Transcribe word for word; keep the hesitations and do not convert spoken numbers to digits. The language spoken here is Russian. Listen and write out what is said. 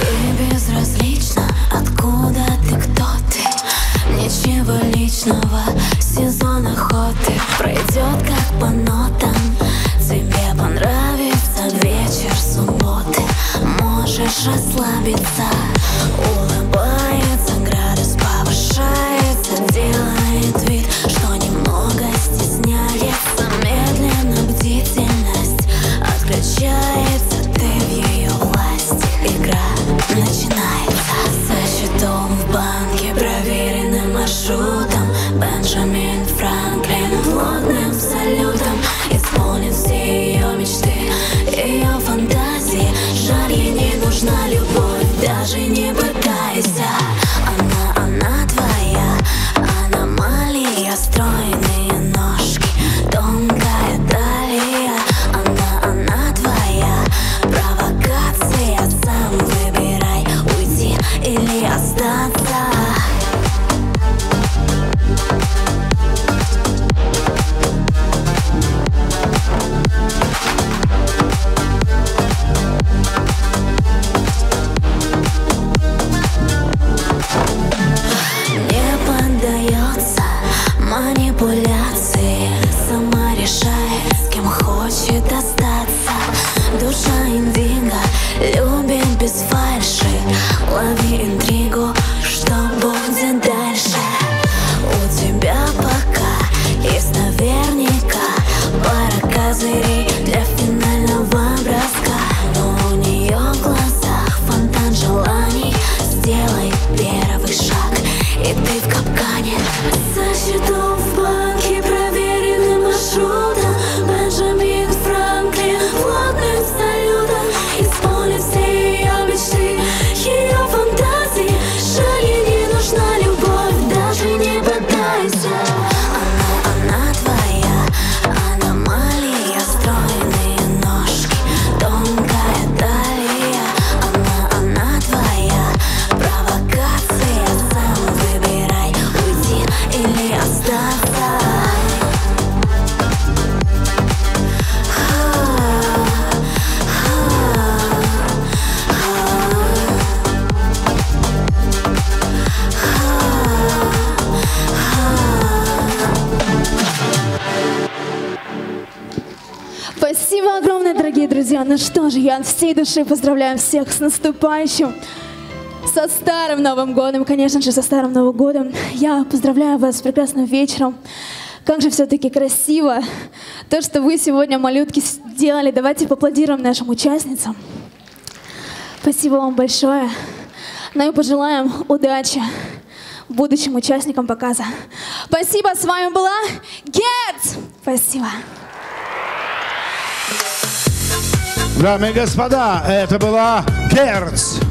И безразлично, откуда ты, кто ты. Ничего личного, сезон охоты пройдет как по нотам. Тебе понравится вечер субботы. Можешь расслабиться. Улыбается, градус повышается. Делает вид, что немного стесняется. Медленно бдительность отключается. Ты в ее власти. Игра начинается. За счетом в банке, проверенным маршрутом. Бенджамин Франклин плотным салютом исполнит все ее мечты, ее фантазии. Жаль, ей не нужна любовь, даже не пытайся. Она, она твоя аномалия. Стройные ножки, тонкая талия. Она, она твоя провокация. Сам выбирай, уйти или остаться. Манипуляции, сама решает, с кем хочет остаться. Душа индиго любит без фальши. Лови интригу, что будет дальше. У тебя пока есть наверняка пара козырей для финального броска. Но у нее в глазах фонтан желаний. Сделай первый шаг, и ты в капкане. За счетом в банке, проверенным маршрутом. Бенджамин Франклин плотным салютом исполнит все ее мечты, ее фантазии. Жаль, ей не нужна любовь, даже не пытайся. Она, она твоя аномалия. Стройные ножки, тонкая талия. Она, она твоя провокация. Сам выбирай, уйти или остаться. Спасибо огромное, дорогие друзья. Ну что же, я от всей души поздравляю всех с наступающим, со Старым Новым Годом, конечно же, со Старым Новым Годом. Я поздравляю вас с прекрасным вечером. Как же все-таки красиво то, что вы сегодня, малютки, сделали. Давайте поаплодируем нашим участницам. Спасибо вам большое. Ну и пожелаем удачи будущим участникам показа. Спасибо, с вами была Герц. Спасибо. Дамы и господа, это была Герц.